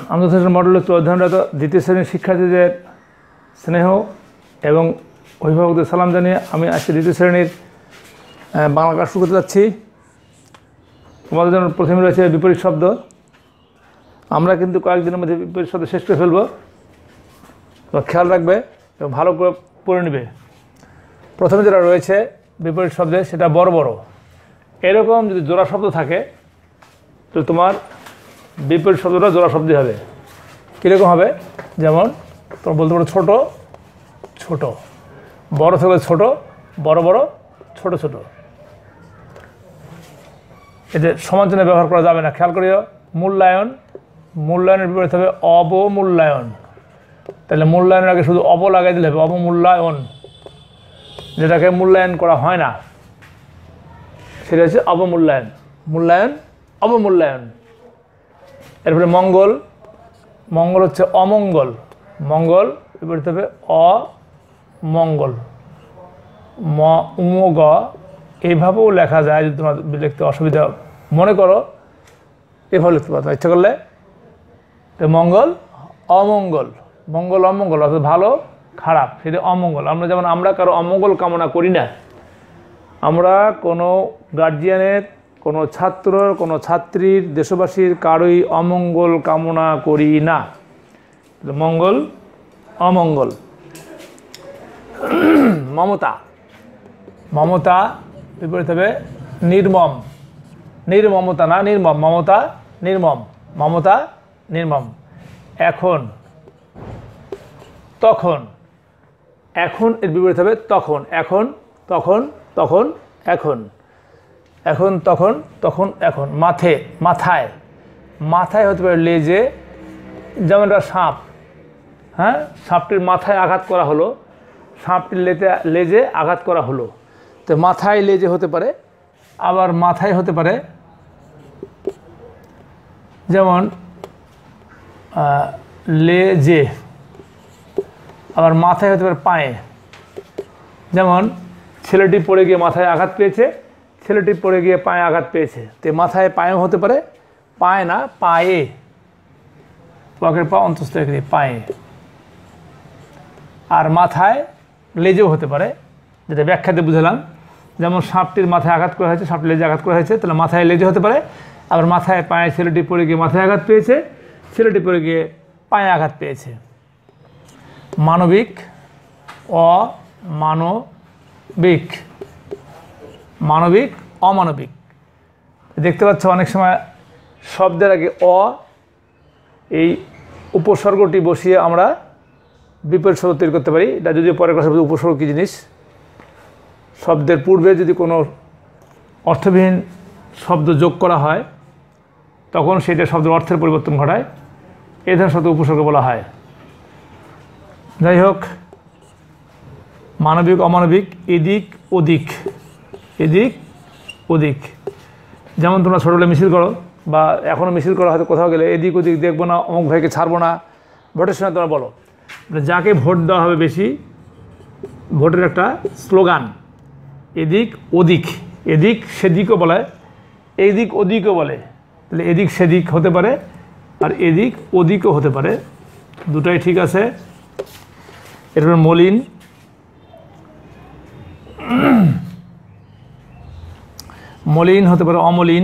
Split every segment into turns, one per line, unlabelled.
আন্তর্জাতিক মডেল অধ্যয়নরত দ্বিতীয় শ্রেণীর শিক্ষার্থীদের স্নেহ এবং অভিভাবকদের সালাম জানিয়ে আমি আজকে দ্বিতীয় শ্রেণীর বাংলা ক্লাস শুরু করতে যাচ্ছি। তোমাদের জন্য প্রথমে রয়েছে বিপরীত শব্দ। আমরা কিন্তু কয়েকদিনের মধ্যে বিপরীত শব্দ শেষ করে ফেলবো, তো খেয়াল রাখবে এবং ভালো করে পড়ে নেবে। প্রথমে যেটা রয়েছে বিপরীত শব্দে সেটা বড় বড়। এরকম যদি জোড়া শব্দ থাকে তো তোমার বিপরীত শব্দটা জোড়া শব্দই হবে। কীরকম হবে? যেমন তোমার বলতে পারো ছোটো ছোট, বড় থেকে ছোট, বড় বড়, ছোট ছোট। এতে সমালোচনা ব্যবহার করা যাবে না, খেয়াল করিও। মূল্যায়ন, মূল্যায়নের বিপরীত হবে অবমূল্যায়ন। তাহলে মূল্যায়নের আগে শুধু অব লাগাই দিলে হবে অবমূল্যায়ন। যেটাকে মূল্যায়ন করা হয় না সেটা হচ্ছে অবমূল্যায়ন। মূল্যায়ন, অবমূল্যায়ন। এরপরে মঙ্গল, মঙ্গল হচ্ছে অমঙ্গল। মঙ্গল বিপরীত হবে অমঙ্গল। উমগ এইভাবেও লেখা যায়, যদি তোমার লিখতে অসুবিধা মনে করো এভাবে লিখতে পারো ইচ্ছা করলে। তো মঙ্গল অমঙ্গল, মঙ্গল অমঙ্গল অর্থাৎ ভালো খারাপ, সেটা অমঙ্গল। আমরা যেমন আমরা কারো অমঙ্গল কামনা করি না। আমরা কোনো গার্জিয়ানের, কোনো ছাত্রর, কোনো ছাত্রীর, দেশবাসীর কারোই অমঙ্গল কামনা করি না। মঙ্গল অমঙ্গল। মমতা, মমতা বিপরীত হবে নির্মম। নির্মমতা না, নির্মম। মমতা নির্মম, মমতা নির্মম। এখন, তখন, এখন এর বিপরীত হবে তখন। এখন, তখন, তখন, এখন। এখন, তখন, তখন, এখন। মাথে, মাথায়, মাথায় হতে পারে লেজে। যেমন একটা সাপ, হ্যাঁ, সাপটির মাথায় আঘাত করা হলো, সাপটির লেজে আঘাত করা হলো। তো মাথায় লেজে হতে পারে, আবার মাথায় হতে পারে যেমন লেজে, আবার মাথায় হতে পারে পায়ে। যেমন ছেলেটি পড়ে গিয়ে মাথায় আঘাত পেয়েছে, ছেলেটি পড়ে গিয়ে পায়ে আঘাত পেয়েছে। তো মাথায় পায়েও হতে পারে, পায়ে না পায়ে, পকের পা অন্তস্থ পায়ে। আর মাথায় লেজেও হতে পারে, যেটা ব্যাখ্যাতে বুঝালাম। যেমন সাপটির মাথায় আঘাত করা হয়েছে, সাপটির লেজে আঘাত করা হয়েছে, তাহলে মাথায় লেজে হতে পারে। আবার মাথায় পায়ে ছেলেটি পড়ে গিয়ে মাথায় আঘাত পেয়েছে, ছেলেটি পড়ে গিয়ে পায়ে আঘাত পেয়েছে। মানবিক, অমানবিক, মানবিক অমানবিক। দেখতে পাচ্ছ অনেক সময় শব্দের আগে এই উপসর্গটি বসিয়ে আমরা বিপরীত শব্দ তৈরি করতে পারি। এটা যদিও পরের ক্লাসে উপসর্গ কী জিনিস। শব্দের পূর্বে যদি কোনো অর্থবিহীন শব্দ যোগ করা হয় তখন সেটা শব্দের অর্থের পরিবর্তন ঘটায়। এই ধরনের শব্দ উপসর্গ বলা হয়। যাই হোক, মানবিক অমানবিক, এদিক ওদিক, এদিক ওদিক। যেমন তোমরা ছোটোবেলায় মিছিল করো বা এখনও মিছিল করা হয়তো কোথাও গেলে, এদিক ওদিক দেখবো না, অমুক ভাইকে ছাড়বো না। ভোটের সময় তোমরা বলো, যাকে ভোট দেওয়া হবে বেশি, ভোটের একটা স্লোগান এদিক ওদিক। এদিক সেদিকও বলে, এদিক ওদিকও বলে। তাহলে এদিক সেদিক হতে পারে আর এদিক ওদিকও হতে পারে, দুটাই ঠিক আছে। এরপর মলিন, মলিন হতে পারে অমলিন,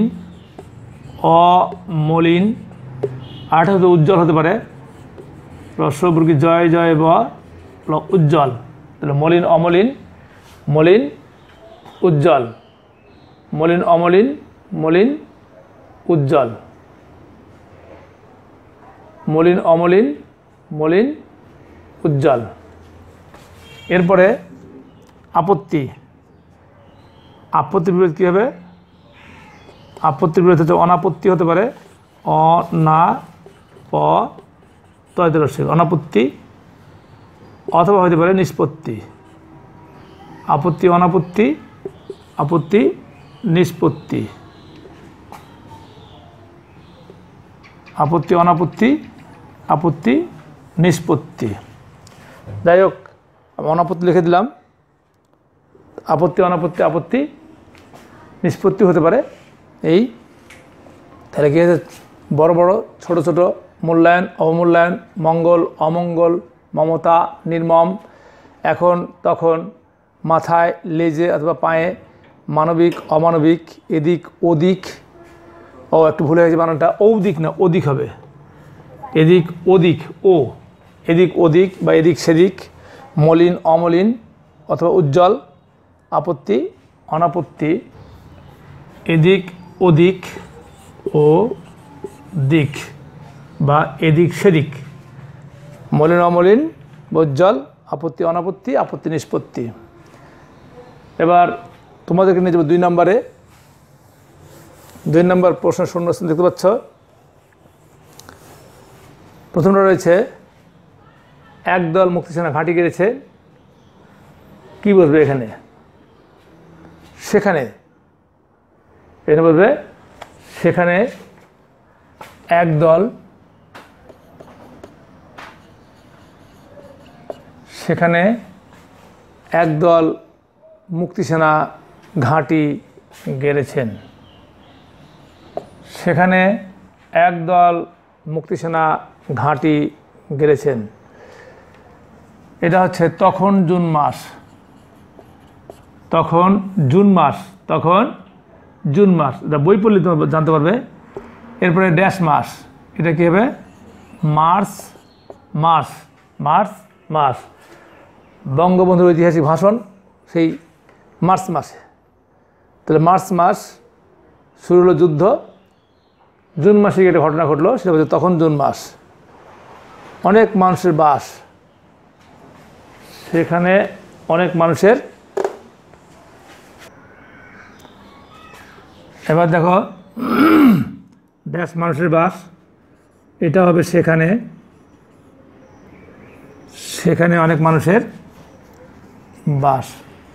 অমলিন। আরেকটা হতে উজ্জ্বল হতে পারে, রস্ববর্গী জয় জয় ব উজ্জ্বল। তাহলে মলিন অমলিন, মলিন উজ্জ্বল, মলিন অমলিন, মলিন উজ্জ্বল, মলিন অমলিন, মলিন উজ্জ্বল। এরপরে আপত্তি, আপত্তির বিপরীত কী হবে? আপত্তির বিপরীত হচ্ছে অনাপত্তি হতে পারে, অনাপত্তি, অথবা হতে পারে নিষ্পত্তি। আপত্তি অনাপত্তি, আপত্তি নিষ্পত্তি, আপত্তি অনাপত্তি, আপত্তি নিষ্পত্তি। যাই হোক, অনাপত্তি লিখে দিলাম। আপত্তি অনাপত্তি, আপত্তি নিষ্পত্তি হতে পারে। এই তাহলে কি বড় বড় ছোট ছোট মূল্যায়ন অবমূল্যায়ন, মঙ্গল অমঙ্গল, মমতা নির্মম, এখন তখন, মাথায় লেজে অথবা পায়ে, মানবিক অমানবিক, এদিক ওদিক, একটু ভুলে গেছে বানানটা, ঔদিক না ওদিক হবে, এদিক ওদিক, এদিক ওদিক বা এদিক সেদিক, মলিন অমলিন অথবা উজ্জ্বল, আপত্তি অনাপত্তি, এদিক ওদিক ও দিক বা এদিক সেদিক, মলিন অমলিন, উজ্জ্বল, আপত্তি অনাপত্তি, আপত্তি নিষ্পত্তি। এবার তোমাদেরকে নিয়ে যাবো 2 নম্বরে। 2 নম্বর প্রশ্ন শূন্যস্থান দেখতে পাচ্ছ। প্রথমটা রয়েছে একদল মুক্তিসেনা ঘাঁটি গেড়েছে, কি বলবে এখানে? সেখানে, এখানে বলবে সেখানে একদল, সেখানে একদল মুক্তিসেনা ঘাঁটি গেড়েছেন। সেখানে একদল মুক্তিসেনা ঘাঁটি গেড়েছেন। এটা হচ্ছে তখন জুন মাস, তখন জুন মাস, তখন জুন মাস, এটা বই পড়লে তোমরা জানতে পারবে। এরপরে ড্যাশ মাস, এটা কী হবে? মার্চ মাস, মার্চ মাস। বঙ্গবন্ধুর ঐতিহাসিক ভাষণ সেই মার্চ মাসে, তাহলে মার্চ মাস শুরু হলো যুদ্ধ, জুন মাসে একটা ঘটনা ঘটলো, সেটা হচ্ছে তখন জুন মাস। অনেক মানুষের বাস, সেখানে অনেক মানুষের। এবার দেখো ড্যাশ মানুষের বাস, এটা হবে সেখানে, সেখানে অনেক মানুষের বাস।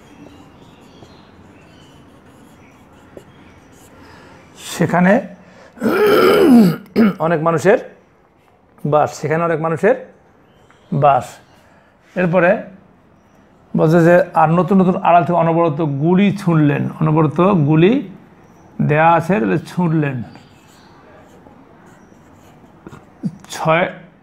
সেখানে অনেক মানুষের বাস, সেখানে অনেক মানুষের বাস। এরপরে বলছে যে আর নতুন নতুন আড়াল থেকে অনবরত গুলি ছুঁড়লেন, অনবরত গুলি দেয়া আছে, ছুঁড়লেন। 6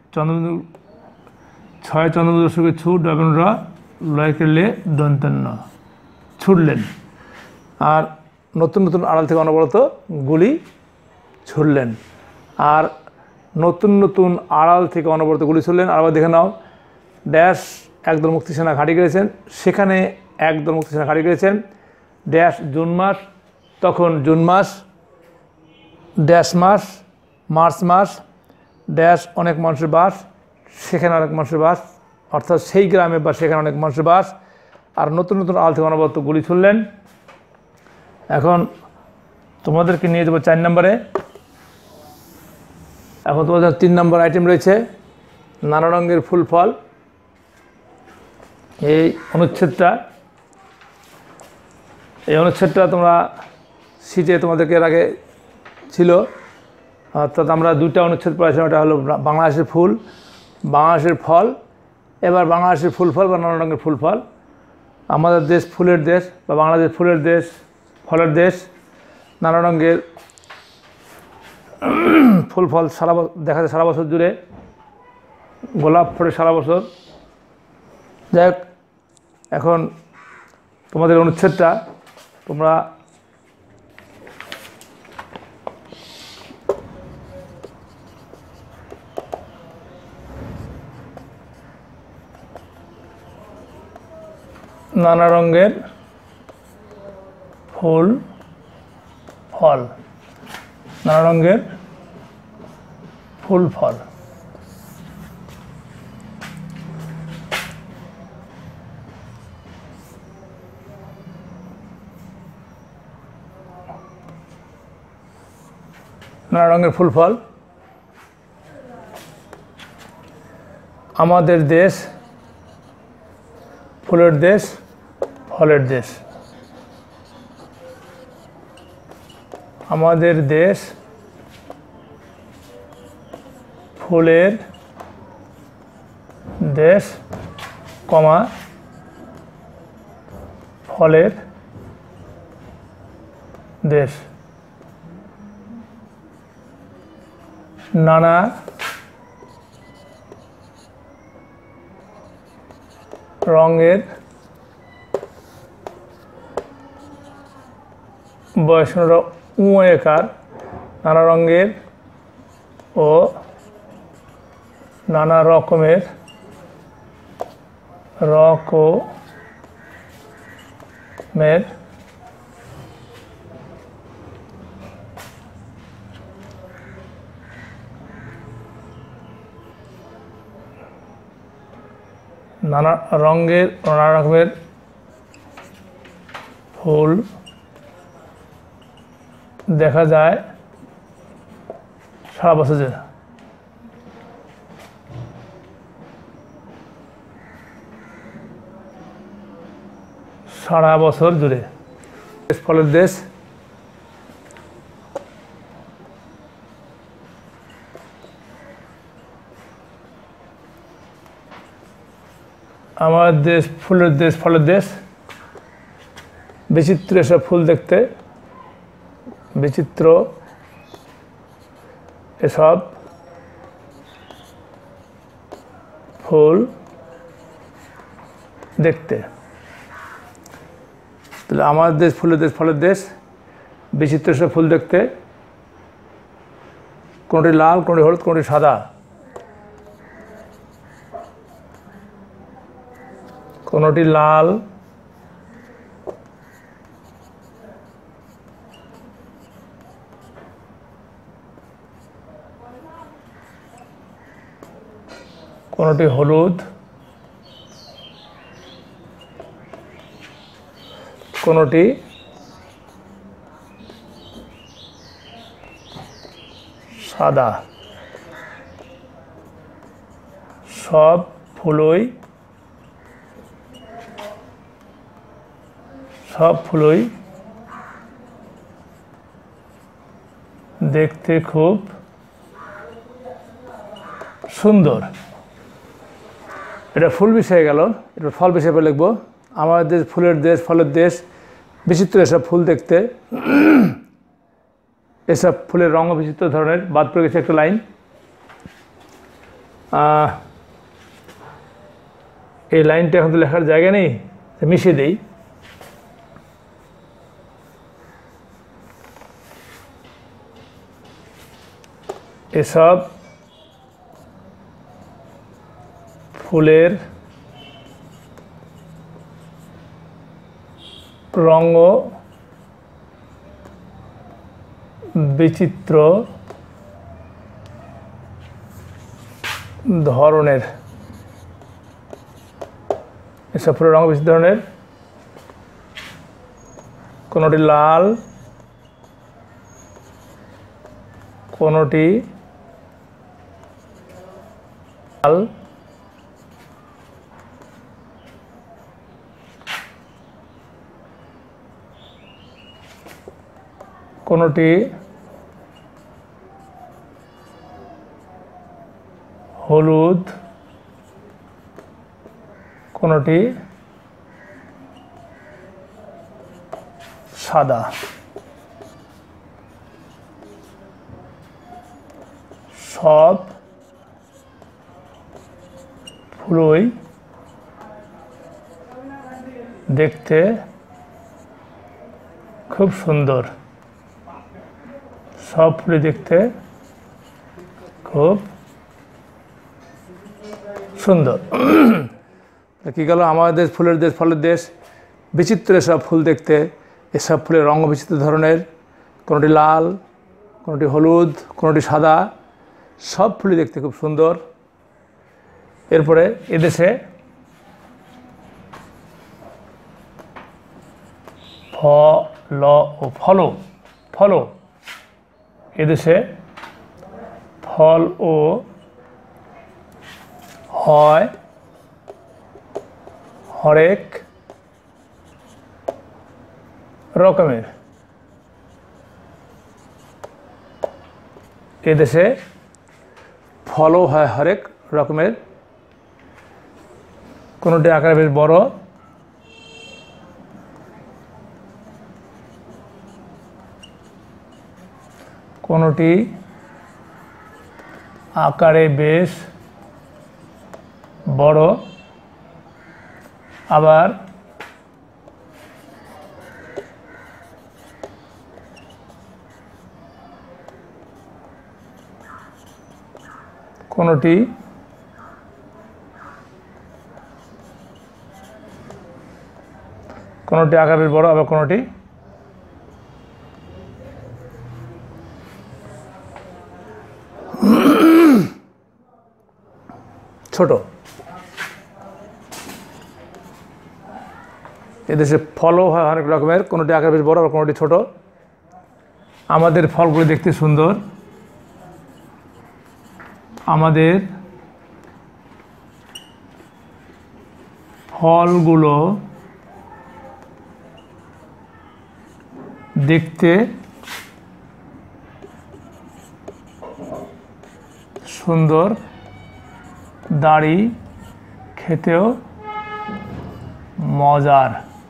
চন্দ্রবিন্দু দর্শকের ছুট ডবেন্দ্র লয় করলে দন্তন্য, ছুটলেন। আর নতুন নতুন আড়াল থেকে অনবরত গুলি ছুড়লেন। আর নতুন নতুন আড়াল থেকে অনবরত গুলি ছুড়লেন। আবার দেখে নাও, ড্যাশ একদল মুক্তিসেনা ঘাঁটি গেড়েছেন, সেখানে একদল মুক্তিসেনা ঘাঁটি গেড়েছেন, ড্যাশ জুন মাস, তখন জুন মাস, ড্যাশ মাস মার্চ মাস, ড্যাশ অনেক মানুষের বাস, সেখানে অনেক মানুষের বাস, অর্থাৎ সেই গ্রামে বা সেখানে অনেক মানুষের বাস। আর নতুন নতুন আড়াল থেকে অনবরত গুলি ছুড়লেন। এখন তোমাদেরকে নিয়ে যাবো 4 নম্বরে। এখন তোমাদের 3 নম্বর আইটেম রয়েছে নানা রঙের ফুল ফল। এই অনুচ্ছেদটা তোমরা সিটে তোমাদেরকে এর আগে ছিল, অর্থাৎ আমরা 2টা অনুচ্ছেদ পড়েছিলাম। এটা হলো বাংলাদেশের ফুল, বাংলাদেশের ফল। এবার বাংলাদেশের ফুল ফল বা নানা রঙের ফুল ফল। আমাদের দেশ ফুলের দেশ বা বাংলাদেশ ফুলের দেশ, ফলের দেশ। নানা রঙের ফুল ফল সারা দেখা যায় সারা বছর জুড়ে, গোলাপ ফোটে সারা বছর। যাই হোক, এখন তোমাদের অনুচ্ছেদটা তোমরা নানা রঙের ফুল ফল, নানা রঙের ফুল ফল। নানা রঙের ফুল ফল। আমাদের দেশ ফুলের দেশ, ফলের দেশ। আমাদের দেশ ফুলের দেশ, কমা ফলের দেশ। নানা রঙের বয়সনরা উময়কার নানা রঙের ও নানা রকমের নানা রঙের ও নানা রকমের ফুল দেখা যায় সারা বছর জুড়ে। সারা বছর জুড়ে। ফলের দেশ আমার দেশ ফুলের দেশ, ফলের দেশ। বিচিত্র এসব ফুল দেখতে, বিচিত্র এসব ফুল দেখতে। তাহলে আমার দেশ ফুলের দেশ, ফলের দেশ, বিচিত্র এসব ফুল দেখতে। কোনটি লাল, কোনটি হলুদ, কোনটি সাদা। কোনটি লাল, কোনটি হলুদ, কোনটি সাদা। সব ফুলই দেখতে খুব সুন্দর। এটা ফুল বিষয়ে গেল, এটা ফল বিষয়ে লিখবো। আমাদের ফুলের দেশ, ফলের দেশ, বিচিত্র এসব ফুল দেখতে। এসব ফুলের রঙ বিচিত্র ধরনের। বাদ পড়ে গেছে একটা লাইন। এই লাইনটা এখন তো লেখার জায়গা নেই, মিশিয়ে দেই। এসব ফুলের রঙ বিচিত্র ধরনের। এসব ফুলের রঙ বিচিত্র ধরনের। কোনটি লাল, কোনটি লাল, কোনটি হলুদ, কোনটি সাদা। সব ফুলই দেখতে খুব সুন্দর। সব ফুলই দেখতে খুব সুন্দর। কি গেল? আমাদের দেশ ফুলের দেশ, ফলের দেশ, বিচিত্র এসব ফুল দেখতে। এসব ফুলের রঙ বিচিত্র ধরনের। কোনটি লাল, কোনটি হলুদ, কোনটি সাদা। সব ফুলই দেখতে খুব সুন্দর। এরপরে এদেশে ফল ও ফল। এদেশে ফল ও হয় হরেক রকমের। এদেশে ফলও হয় হরেক রকমের। কোনটি আকারে বেশ বড়, কোনটি আকারে বেশ বড়, আবার কোনোটি আকার বেশ বড়, আবার কোনোটি ছোট। এদেশে ফলও হয় অনেক রকমের, কোনোটি আকার বেশ বড়, আবার কোনোটি ছোট। আমাদের ফলগুলো দেখতে সুন্দর, আমাদের ফলগুলো দেখতে সুন্দর, দাড়ি খেতেও মজার।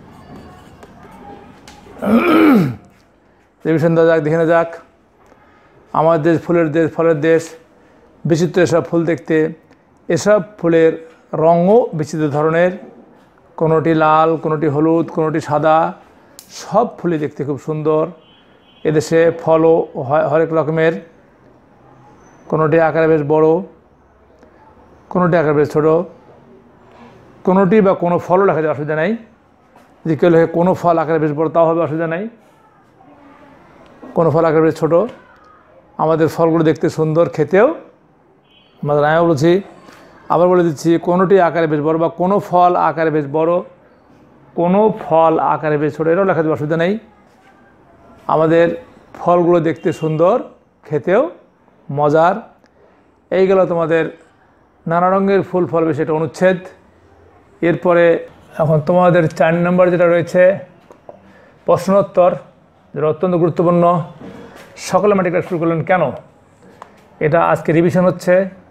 রিভিশন দেওয়া যাক, দেখে নেওয়া যাক। আমাদের দেশ ফুলের দেশ, ফলের দেশ, বিচিত্র এসব ফুল দেখতে। এসব ফুলের রঙও বিচিত্র ধরনের, কোনোটি লাল, কোনোটি হলুদ, কোনোটি সাদা, সব ফুলই দেখতে খুব সুন্দর। এদেশে ফলও হরেক রকমের, কোনোটি আকারে বেশ বড়, কোনোটি আকারে বেশ ছোটো, কোনোটি বা কোনো ফলও লেখা যায়, অসুবিধা নাই। যদি কেউ লেখে কোনো ফল আকারে বেশ বড়, তাও হবে, অসুবিধা নাই। কোনো ফল আকারে বেশ ছোটো। আমাদের ফলগুলো দেখতে সুন্দর, খেতেও মজার। আমি বলছি, আবার বলে দিচ্ছি, কোনোটি আকারে বেশ বড় বা কোনো ফল আকারে বেশ বড়, কোনো ফল আকারে বেশ ছোটো, এটাও লেখা যাবে, অসুবিধা নেই। আমাদের ফলগুলো দেখতে সুন্দর, খেতেও মজার। এই গেল তোমাদের নানা রঙের ফুল ফল বেশি একটা অনুচ্ছেদ। এরপরে এখন তোমাদের 4 নম্বর যেটা রয়েছে প্রশ্নোত্তর, যেটা অত্যন্ত গুরুত্বপূর্ণ। সকলে মাটি কাটা শুরু করলেন কেন? এটা আজকে রিভিশন হচ্ছে।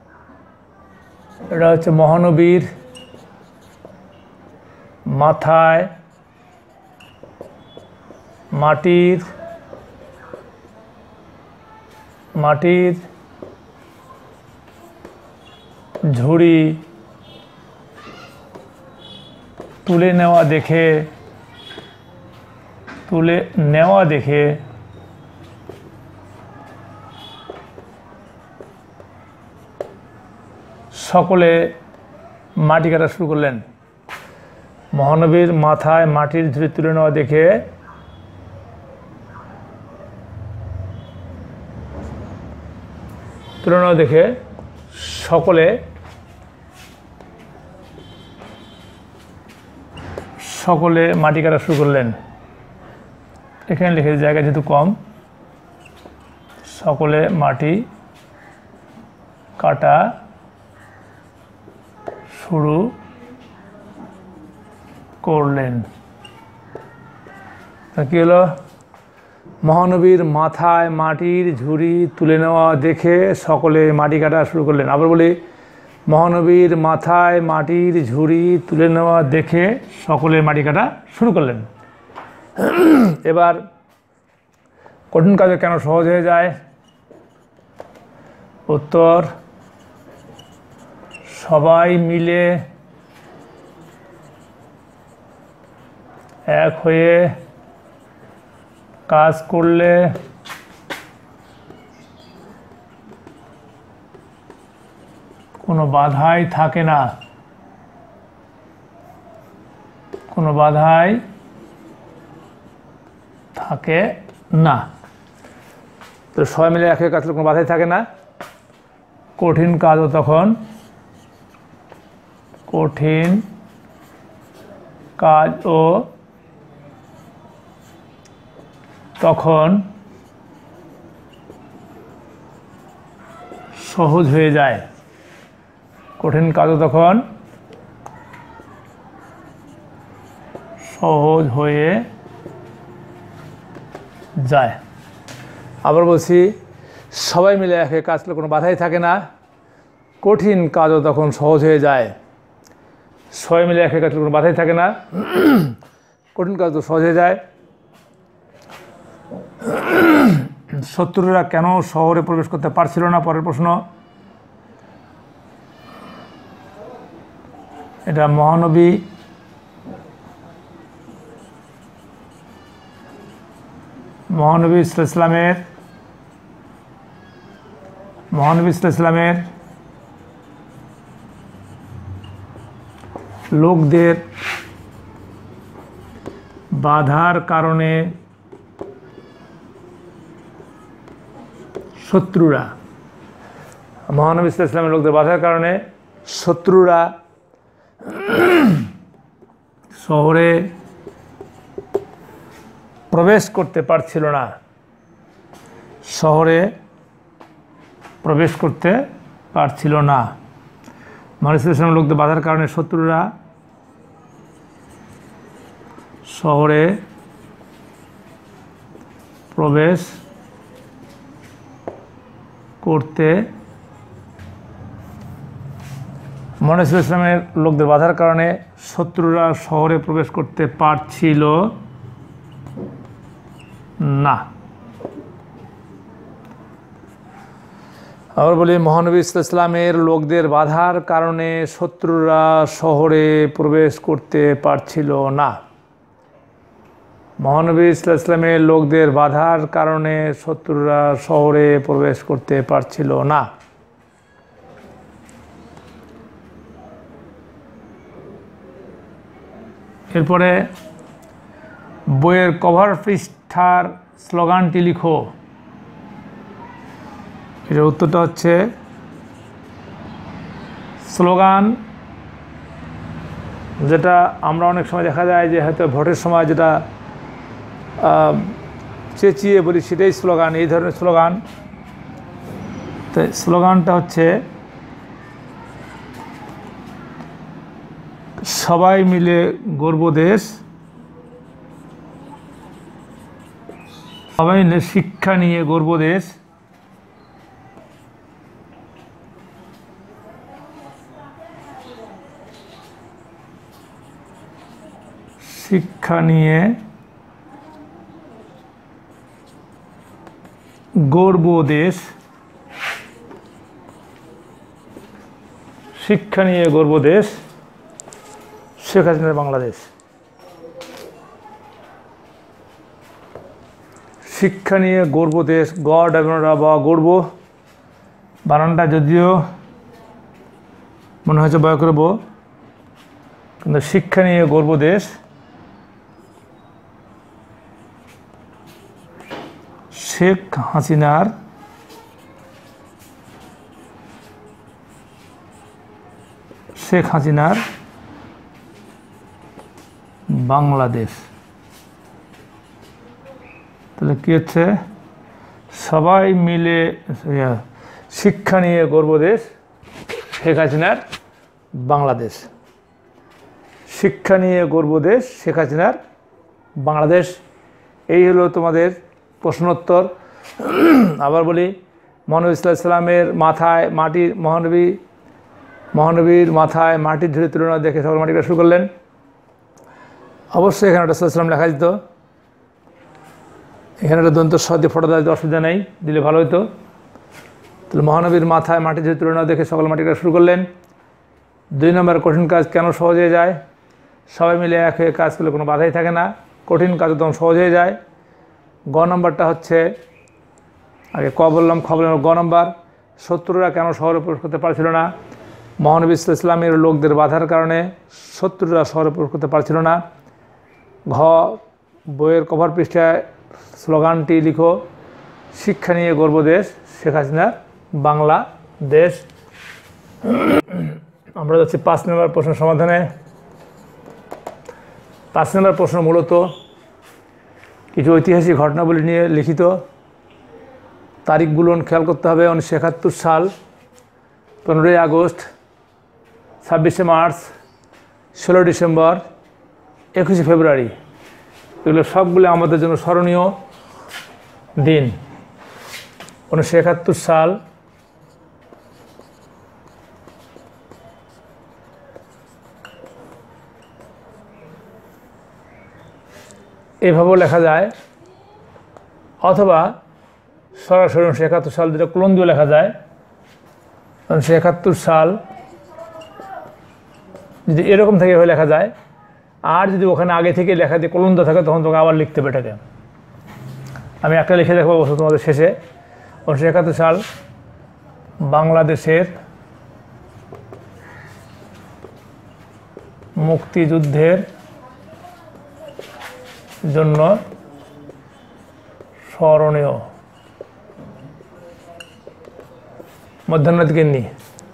এটা হচ্ছে মহানবীর মাথায় মাটির ঝুড়ি তুলে নেওয়া দেখে সকলে মাটি কাটা শুরু করলেন। মহানবীর মাথায় মাটির ঝুড়ি তুলে নেওয়া দেখে সকলে মাটি কাটা শুরু করলেন। এখানে লিখে জায়গা যেহেতু কম, সকলে মাটি কাটা শুরু করলেন। কি হলো? মহানবীর মাথায় মাটির ঝুড়ি তুলে নেওয়া দেখে সকলে মাটি কাটা শুরু করলেন। আবার বলি, মহানবীর মাথায় মাটির ঝুড়ি তুলে নেওয়া দেখে সকলে মাটি কাটা শুরু করলেন। এবার কঠিন কাজে কেন সহজ হয়ে যায়? উত্তর, সবাই মিলে এক হয়ে কাজ করলে কোনো বাধাই থাকে না। তো সবাই মিলে এক হয়ে কাজ করলে কোনো বাধাই থাকে না। কঠিন কাজও তখন সহজ হয়ে যায়। কঠিন কাজও তখন সহজ হয়ে যায়। আবার বলছি, সবাই মিলে এক কাজ করলে কোনো বাধাই থাকে না, কঠিন কাজও তখন সহজ হয়ে যায়। সবাই মিলে এক কাজ করলে কোনো বাধাই থাকে না, কঠিন কাজ তো সহজ হয়ে যায়। শত্রুরা কেন শহরে প্রবেশ করতে পারছিল না? পরের প্রশ্ন। এটা মহানবী মহানবী ইসলামের লোকদের বাধার কারণে শত্রুরা শহরে প্রবেশ করতে পারছিল না। মহানবী ইসলামের লোকদের বাধার কারণে শত্রুরা শহরে প্রবেশ করতে মহানবী ইসলামের লোকদের বাধার কারণে শত্রুরা শহরে প্রবেশ করতে পারছিল না। আবার বলি, মহানবী ইসলামের লোকদের বাধার কারণে শত্রুরা শহরে প্রবেশ করতে পারছিল না। মহানবী ইসলামের লোকদের বাধার কারণে শত্রুরা শহরে প্রবেশ করতে পারছিল না। এরপরে বইয়ের কভার পৃষ্ঠার স্লোগানটি লিখো। এর উত্তরটা হচ্ছে, স্লোগান যেটা আমরা অনেক সময় দেখা যায় যে হয়তো ভোটের সময় যেটা চেঁচিয়ে বলি সেটাই স্লোগান, এই ধরনের স্লোগান। তো স্লোগানটা হচ্ছে, সবাই মিলে গর্ব দেশ, সবাই মিলে শিক্ষা নিয়ে গর্ব দেশ, শিক্ষা নিয়ে গর্ব দেশ, শিক্ষা নিয়ে গর্ব দেশ, শেখ হাসিনার বাংলাদেশ। শিক্ষা নিয়ে গর্ব দেশ, গড আপনারা বা গর্ব বানানটা যদিও মনে হচ্ছে ভয় করব, কিন্তু শিক্ষা নিয়ে গর্ব দেশ, শেখ হাসিনার বাংলাদেশ। তাহলে কি হচ্ছে, সবাই মিলে শিক্ষা নিয়ে গর্ব দেশ, শেখ হাসিনার বাংলাদেশ। শিক্ষা নিয়ে গর্ব দেশ, শেখ হাসিনার বাংলাদেশ। এই হলো তোমাদের প্রশ্নোত্তর। আবার বলি, মহানবী ইসলামের মাথায় মাটির মহানবীর মাথায় মাটির ঝুড়ি তুলনা দেখে সকল মাটি কাটা শুরু করলেন। অবশ্যই এখানে একটা ইসলাম লেখা যেত, এখানে একটা দন্ত স দিয়ে ফটো দেওয়া যেত, অসুবিধা নেই, দিলে ভালো হতো। তাহলে মহানবীর মাথায় মাটির ঝুড়ি তুলনা দেখে সকল মাটি কাটা শুরু করলেন। 2 নম্বর, কঠিন কাজ কেন সহজ হয়ে যায়? সবাই মিলে এক হয়ে কাজ করলে কোনো বাধাই থাকে না, কঠিন কাজ তখন সহজ হয়ে যায়। গ নম্বরটা হচ্ছে, আগে ক বললাম, খ বললাম, গ নম্বর, শত্রুরা কেন শহরে প্রবেশ করতে পারছিল না? মহানবী ইসলামের লোকদের বাধার কারণে শত্রুরা শহরে প্রবেশ করতে পারছিল না। ঘ, বইয়ের কভার পৃষ্ঠায় স্লোগানটি লিখো, শিক্ষা নিয়ে গর্ব দেশ, শেখ হাসিনার বাংলাদেশ। আমরা যাচ্ছি 5 নম্বর প্রশ্ন সমাধানে। 5 নম্বর প্রশ্ন মূলত কিছু ঐতিহাসিক ঘটনাবলী নিয়ে লিখিত। তারিখগুলো খেয়াল করতে হবে। 1971 সাল, 15ই আগস্ট, 26শে মার্চ, 16 ডিসেম্বর, 21শে ফেব্রুয়ারি। এগুলো সবগুলো আমাদের জন্য স্মরণীয় দিন। 1971 সাল, এভাবেও লেখা যায়, অথবা সরাসরি 1971 সাল যেটা ক্লোন দিয়ে লেখা যায়। 1971 সাল যদি এরকম থেকে এভাবে লেখা যায়, আর যদি ওখানে আগে থেকে লেখা দিয়ে ক্লোন দেওয়া থাকে তখন তোকে আবার লিখতে হবে এটাকে। আমি একটা লিখে দেখাবো তোমাদের শেষে। 1971 সাল বাংলাদেশের মুক্তিযুদ্ধের জন্য স্মরণীয়। মধ্যাহ্নদিকে নি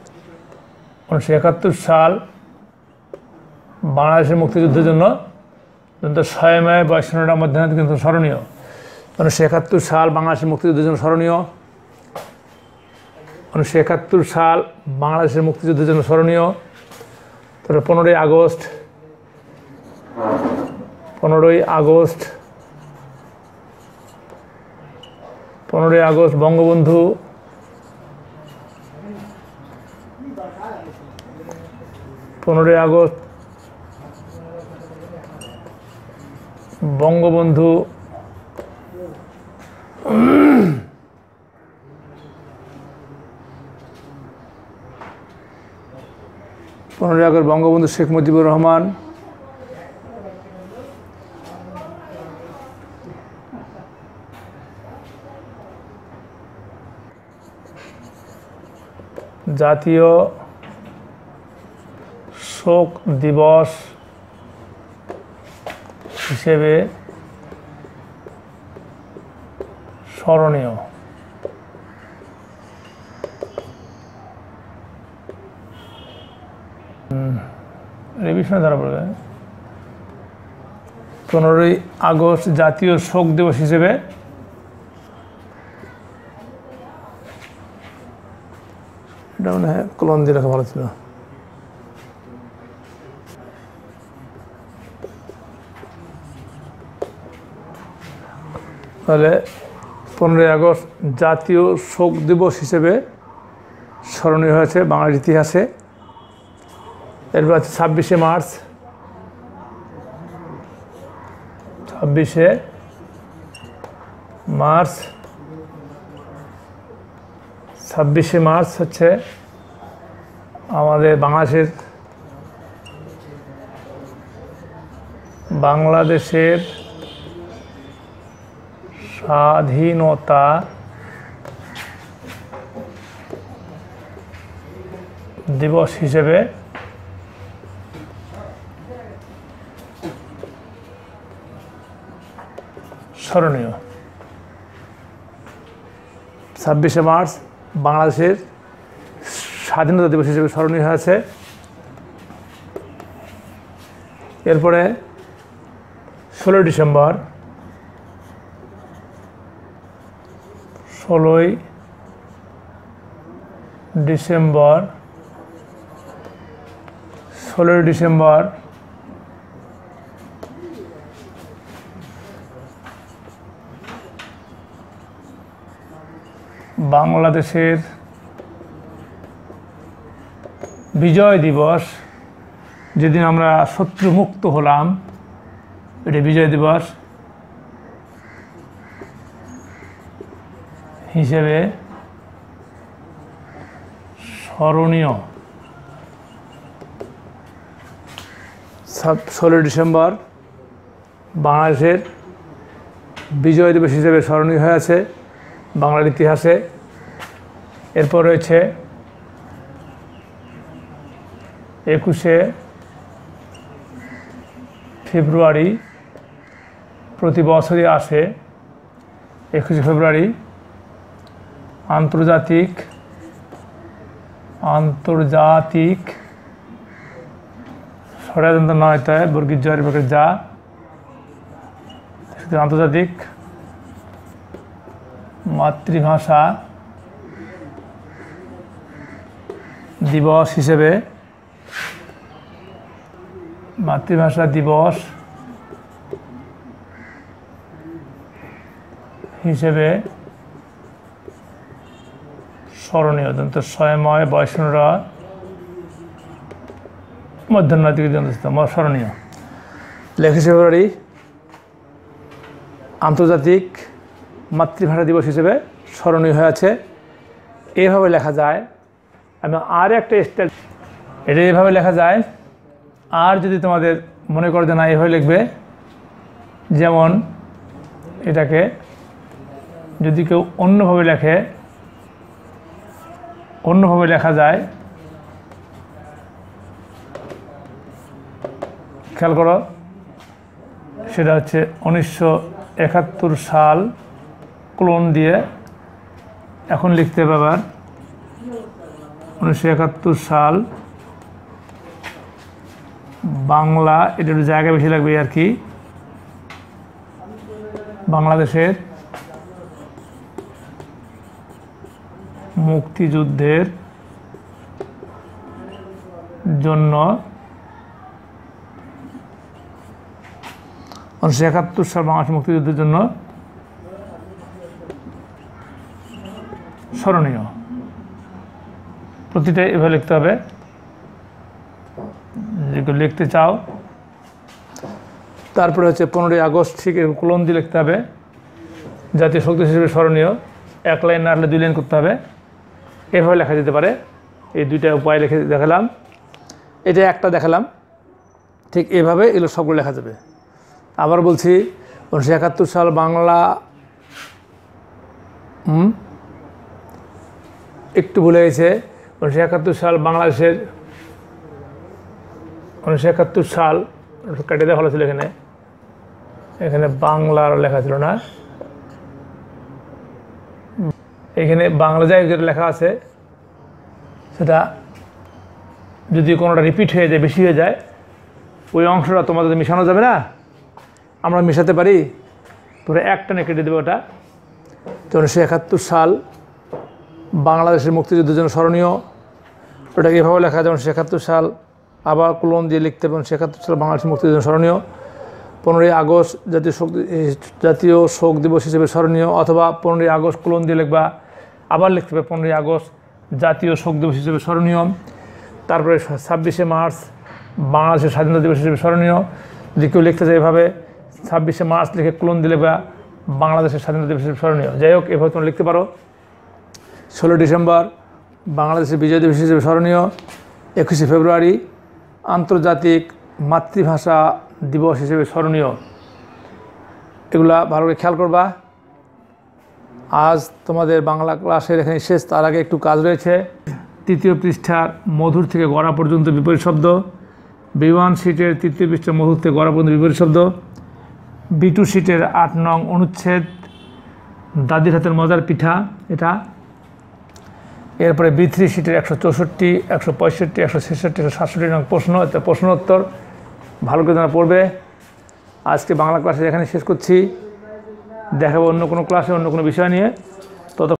1971 সাল বাংলাদেশের মুক্তিযুদ্ধের জন্য 6 মে 52 মধ্যাহ্নদিকে কিন্তু স্মরণীয়। 1971 সাল বাংলাদেশের মুক্তিযুদ্ধের জন্য স্মরণীয়। 1971 সাল বাংলাদেশের মুক্তিযুদ্ধের জন্য স্মরণীয়। তারপরে 15ই আগস্ট 15ই আগস্ট বঙ্গবন্ধু বঙ্গবন্ধু শেখ মুজিবুর রহমান জাতীয় শোক দিবস হিসেবে স্মরণীয়। রিভিশনে ধরা পড়বে। 15ই আগস্ট জাতীয় শোক দিবস হিসেবে এটা মনে হয় কলম দিয়ে রাখা ভালো ছিল। তাহলে 15ই আগস্ট জাতীয় শোক দিবস হিসেবে স্মরণীয় হয়েছে বাংলার ইতিহাসে। এরপর আছে 26শে মার্চ। 26শে মার্চ হচ্ছে আমাদের বাংলাদেশের স্বাধীনতা দিবস হিসেবে স্মরণীয়। 26শে মার্চ বাংলাদেশের স্বাধীনতা দিবস হিসেবে স্মরণীয় হয়েছে। এরপরে 16ই ডিসেম্বর 16ই ডিসেম্বর বাংলাদেশের বিজয় দিবস, যেদিন আমরা শত্রুমুক্ত হলাম, এটি বিজয় দিবস হিসেবে স্মরণীয়। 16ই ডিসেম্বর বাংলাদেশের বিজয় দিবস হিসেবে স্মরণীয় হয়ে আছে বাংলার ইতিহাসে। এরপর রয়েছে 21শে ফেব্রুয়ারি, প্রতি বছরই আসে 21শে ফেব্রুয়ারি আন্তর্জাতিক ষড়যন্ত্র নয়তায় বর্গীর জয়ের পক্ষে যা আন্তর্জাতিক মাতৃভাষা দিবস হিসেবে স্মরণীয়। 6 মে 52 মধ্যাহ্নদিকে স্মরণীয়। 21শে ফেব্রুয়ারি আন্তর্জাতিক মাতৃভাষা দিবস হিসেবে স্মরণীয় হয়ে আছে। এভাবে লেখা যায়। আমি আর একটা স্টাইল, এটা এভাবে লেখা যায়। আর যদি তোমাদের মনে করো যে না এভাবে লিখবে, যেমন এটাকে যদি কেউ অন্যভাবে লেখে, অন্যভাবে লেখা যায়, খেয়াল করো, সেটা হচ্ছে 1971 সাল ক্লোন দিয়ে এখন লিখতে হবে। আবার 1971 সাল বাংলা, এটা একটু জায়গা বেশি লাগবে আর কি, বাংলাদেশের মুক্তিযুদ্ধের জন্য 1971 সাল বাংলাদেশের মুক্তিযুদ্ধের জন্য স্মরণীয়। প্রতিটাই এভাবে লিখতে হবে। যেগুলো লিখতে চাও, তারপরে হচ্ছে 15ই আগস্ট ঠিক কলম দিয়ে লিখতে হবে, জাতীয় শক্তি হিসেবে স্মরণীয়। 1 লাইন না হলে 2 লাইন করতে হবে। এভাবে লেখা যেতে পারে। এই দুইটা উপায় লিখে দেখালাম, এটা একটা দেখালাম, ঠিক এভাবে এগুলো সবগুলো লেখা যাবে। আবার বলছি, 1971 সাল বাংলা, একটু ভুলে গেছে, 1971 সাল বাংলাদেশের, 1971 সাল কেটে দেওয়া ভালো ছিল, এখানে এখানে বাংলার লেখা ছিল না, এখানে বাংলা জায়গায় যেটা লেখা আছে সেটা যদি কোনোটা রিপিট হয়ে যায়, বেশি হয়ে যায়, ওই অংশটা তোমাদের মেশানো যাবে না, আমরা মেশাতে পারি, পুরো একটানে কেটে দেবে ওটা। তো 1971 সাল বাংলাদেশের মুক্তিযুদ্ধের জন্য স্মরণীয়, ওটা এভাবে লেখা যায় 1971 সাল, আবার কলম দিয়ে লিখতে হবে 1971 সাল বাংলাদেশের মুক্তিযুদ্ধের জন্য স্মরণীয়। 15ই আগস্ট জাতীয় শোক দিবস হিসেবে স্মরণীয়, অথবা 15ই আগস্ট কলম দিয়ে লিখবা, আবার লিখতে হবে 15ই আগস্ট জাতীয় শোক দিবস হিসেবে স্মরণীয়। তারপরে 26শে মার্চ বাংলাদেশের স্বাধীনতা দিবস হিসেবে স্মরণীয়। যদি কেউ লিখতে চায় এভাবে 26শে মার্চ লিখে কলম দিলে বা বাংলাদেশের স্বাধীনতা দিবস হিসেবে স্মরণীয়। যাই হোক, এভাবে তোমরা লিখতে পারো। 16 ডিসেম্বর বাংলাদেশের বিজয় দিবস হিসেবে স্মরণীয়। 21শে ফেব্রুয়ারি আন্তর্জাতিক মাতৃভাষা দিবস হিসেবে স্মরণীয়। এগুলা ভালো করে খেয়াল করবা। আজ তোমাদের বাংলা ক্লাসের এখানে শেষ, তার আগে একটু কাজ রয়েছে। 3য় পৃষ্ঠার মধুর থেকে গড়া পর্যন্ত বিপরীত শব্দ, B1 শিটের 3য় পৃষ্ঠার মধুর থেকে গড়া পর্যন্ত বিপরীত শব্দ, B2 শিটের 8 নং অনুচ্ছেদ দাদির হাতের মজার পিঠা এটা। এরপরে B3 শিটের 164, 165, 166, 167 নং প্রশ্ন, এটা প্রশ্ন উত্তর ভালো করে তোমরা পড়বে। আজকে বাংলা ক্লাসে এখানে শেষ করছি। দেখাবো অন্য কোনো ক্লাসে অন্য কোনো বিষয় নিয়ে।